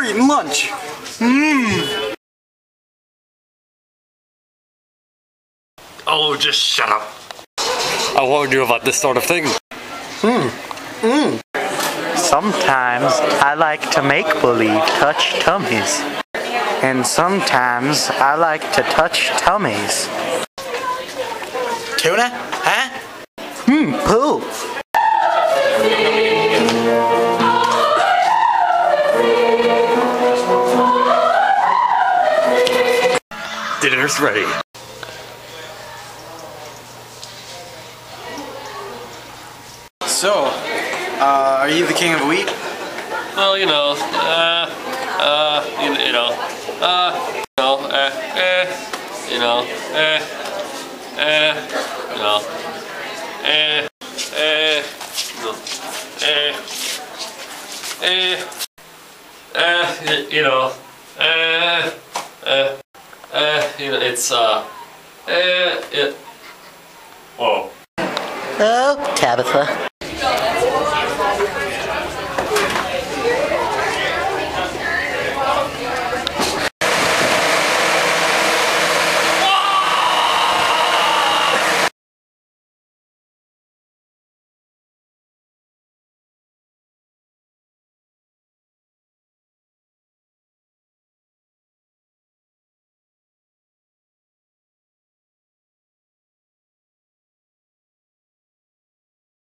eating lunch. Oh, just shut up. I warned you about this sort of thing. Sometimes I like to make believe touch tummies. And sometimes I like to touch tummies. Tuna? Huh? Poo. Dinner's ready. So, are you the king of wheat? Well, you know, it's, Oh, Tabitha.